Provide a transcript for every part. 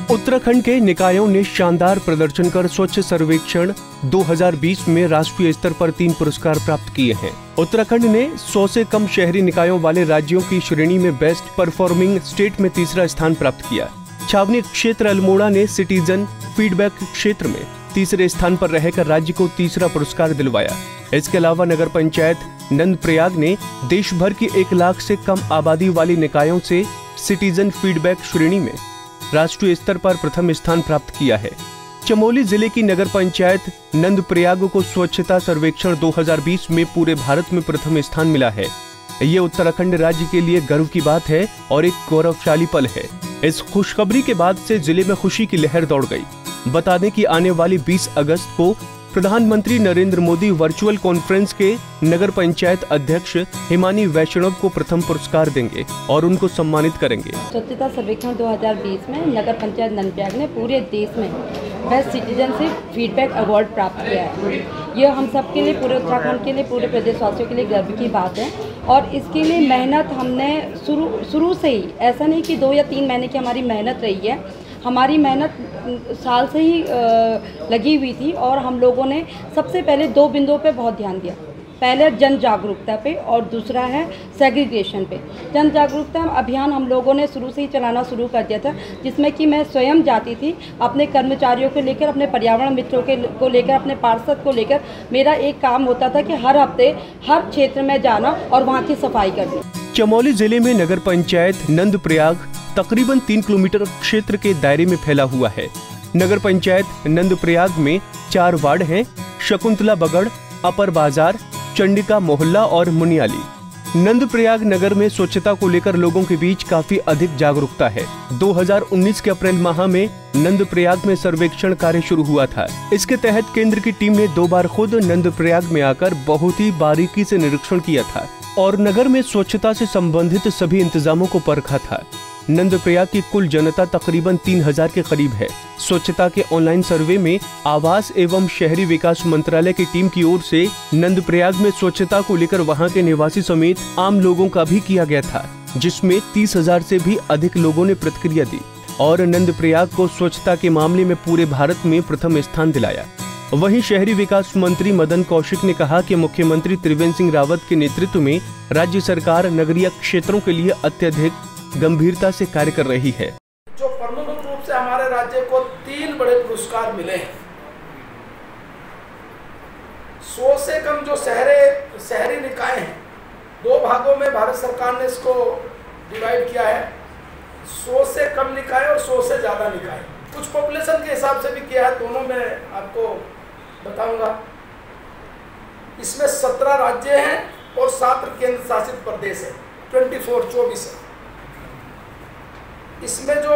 उत्तराखंड के निकायों ने शानदार प्रदर्शन कर स्वच्छ सर्वेक्षण 2020 में राष्ट्रीय स्तर पर 3 पुरस्कार प्राप्त किए हैं। उत्तराखंड ने 100 से कम शहरी निकायों वाले राज्यों की श्रेणी में बेस्ट परफॉर्मिंग स्टेट में तीसरा स्थान प्राप्त किया। छावनी क्षेत्र अल्मोड़ा ने सिटीजन फीडबैक क्षेत्र में तीसरे स्थान पर रहकर राज्य को तीसरा पुरस्कार दिलवाया। इसके अलावा नगर पंचायत नंदप्रयाग ने देश भर की 1 लाख से कम आबादी वाली निकायों से सिटीजन फीडबैक श्रेणी में राष्ट्रीय स्तर पर प्रथम स्थान प्राप्त किया है। चमोली जिले की नगर पंचायत नंदप्रयाग को स्वच्छता सर्वेक्षण 2020 में पूरे भारत में प्रथम स्थान मिला है। ये उत्तराखंड राज्य के लिए गर्व की बात है और एक गौरवशाली पल है। इस खुशखबरी के बाद से जिले में खुशी की लहर दौड़ गई। बता दें कि आने वाली 20 अगस्त को प्रधानमंत्री नरेंद्र मोदी वर्चुअल कॉन्फ्रेंस के नगर पंचायत अध्यक्ष हिमानी वैष्णव को प्रथम पुरस्कार देंगे और उनको सम्मानित करेंगे। स्वच्छता सर्वेक्षण 2020 में नगर पंचायत नंदप्रयाग ने पूरे देश में बेस्ट सिटीजनशिप फीडबैक अवार्ड प्राप्त किया है। यह हम सब के लिए, पूरे उत्तराखंड के लिए, पूरे प्रदेशवासियों के लिए गर्व की बात है। और इसके लिए मेहनत हमने शुरू से ही, ऐसा नहीं कि 2 या 3 महीने की हमारी मेहनत रही है, हमारी मेहनत साल से ही लगी हुई थी। और हम लोगों ने सबसे पहले 2 बिंदुओं पे बहुत ध्यान दिया। पहले जन जागरूकता पे और दूसरा है सेग्रीगेशन पे। जन जागरूकता अभियान हम लोगों ने शुरू से ही चलाना शुरू कर दिया था, जिसमें कि मैं स्वयं जाती थी अपने कर्मचारियों को लेकर, अपने पर्यावरण मित्रों को लेकर, अपने पार्षद को लेकर। मेरा एक काम होता था कि हर हफ्ते हर क्षेत्र में जाना और वहाँ की सफाई करनी। चमोली जिले में नगर पंचायत नंदप्रयाग तकरीबन 3 किलोमीटर क्षेत्र के दायरे में फैला हुआ है। नगर पंचायत नंदप्रयाग में 4 वार्ड हैं: शकुंतला बगड़, अपर बाजार, चंडिका मोहल्ला और मुनियाली। नंदप्रयाग नगर में स्वच्छता को लेकर लोगों के बीच काफी अधिक जागरूकता है। 2019 के अप्रैल माह में नंदप्रयाग में सर्वेक्षण कार्य शुरू हुआ था। इसके तहत केंद्र की टीम ने 2 बार खुद नंदप्रयाग में आकर बहुत ही बारीकी से निरीक्षण किया था और नगर में स्वच्छता से संबंधित सभी इंतजामों को परखा था। नंदप्रयाग की कुल जनता तकरीबन 3000 के करीब है। स्वच्छता के ऑनलाइन सर्वे में आवास एवं शहरी विकास मंत्रालय की टीम की ओर से नंदप्रयाग में स्वच्छता को लेकर वहां के निवासी समेत आम लोगों का भी किया गया था, जिसमें 30,000 से भी अधिक लोगों ने प्रतिक्रिया दी और नंदप्रयाग को स्वच्छता के मामले में पूरे भारत में प्रथम स्थान दिलाया। वहीं शहरी विकास मंत्री मदन कौशिक ने कहा कि मुख्यमंत्री त्रिवेंद्र सिंह रावत के नेतृत्व में राज्य सरकार नगरीय क्षेत्रों के लिए अत्यधिक गंभीरता से कार्य कर रही है। जो प्रमुख रूप से हमारे राज्य को 3 बड़े पुरस्कार मिले हैं। 100 से कम जो शहरी निकाय हैं, 2 भागों में भारत सरकार ने इसको डिवाइड किया है। 100 से कम निकाय और 100 से ज़्यादा निकाय। कुछ पॉपुलेशन के हिसाब से भी किया है, दोनों में आपको बताऊंगा। इसमें 17 राज्य हैं और 7 केंद्र शासित प्रदेश है, 24 है। इसमें जो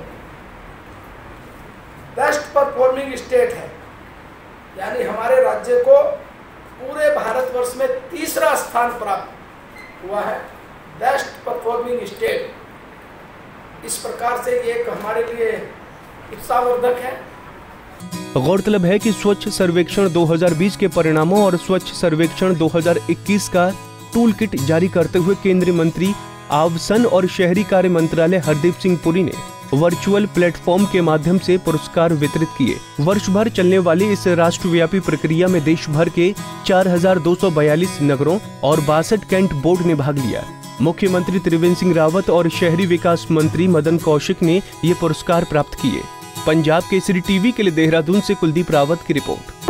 बेस्ट परफॉर्मिंग स्टेट है, यानी हमारे राज्य को पूरे भारतवर्ष में तीसरा स्थान प्राप्त हुआ है, बेस्ट परफॉर्मिंग स्टेट। इस प्रकार से ये हमारे लिए उत्साहवर्धक है। गौरतलब है कि स्वच्छ सर्वेक्षण 2020 के परिणामों और स्वच्छ सर्वेक्षण 2021 का टूल किट जारी करते हुए केंद्रीय मंत्री आवासन और शहरी कार्य मंत्रालय हरदीप सिंह पुरी ने वर्चुअल प्लेटफॉर्म के माध्यम से पुरस्कार वितरित किए। वर्ष भर चलने वाली इस राष्ट्रव्यापी प्रक्रिया में देश भर के 4242 नगरों और 62 कैंट बोर्ड ने भाग लिया। मुख्यमंत्री त्रिवेंद्र सिंह रावत और शहरी विकास मंत्री मदन कौशिक ने ये पुरस्कार प्राप्त किए। पंजाब केसरी टीवी के लिए देहरादून से कुलदीप रावत की रिपोर्ट।